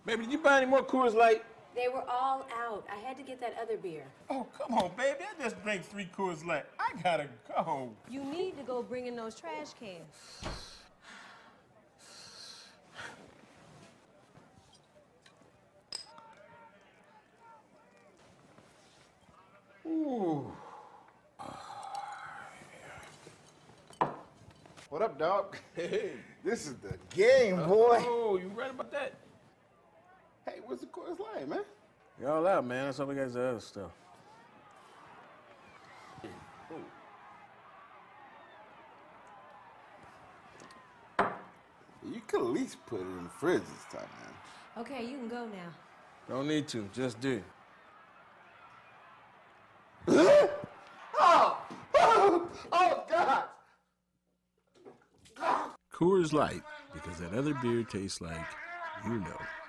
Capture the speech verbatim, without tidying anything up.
Baby, did you buy any more Coors Light? They were all out. I had to get that other beer. Oh, come on, baby. I just drank three Coors Light. I gotta go. You need to go bring in those trash cans. Ooh. What up, dog? Hey. This is the game, boy. Oh, you right about that? Hey, what's the Coors Light, man? You're all out, man. That's all we got is the other stuff. You could at least put it in the fridge this time, man. Okay, you can go now. Don't need to. Just do. oh! oh! Oh, God! Coors Light, because that other beer tastes like, you know.